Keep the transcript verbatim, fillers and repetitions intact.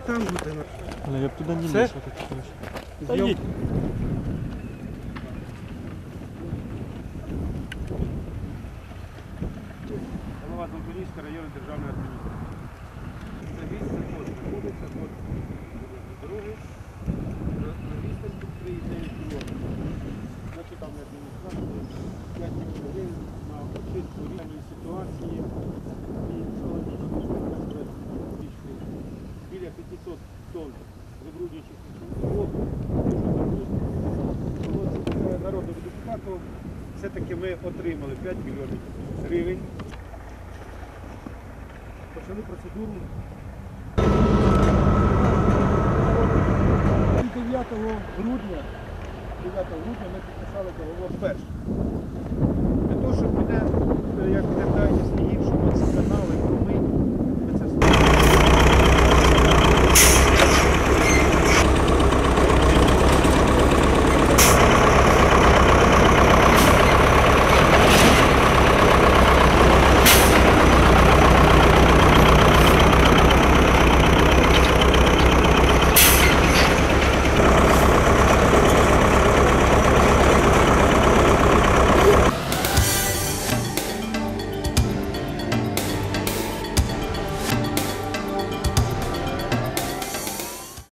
там буде. Але я б туди не Все? лізь, так кажеш. Та їдь. Голова Долбунівської районної державної адміністрації. Це місце от, знаходиться от дороги на, на відстань тут три і дев'ять кілометрів. Значить там адміністрація п'ять хвилин на очистку рівної ситуації і біля п'ятисот тонн забруднюючих вод. Народному депутату все-таки ми отримали п'ять мільйонів гривень. Почали процедуру. дев'ятого грудня дев'ятого грудня ми підписали договор перший. Для того, щоб піде, як піде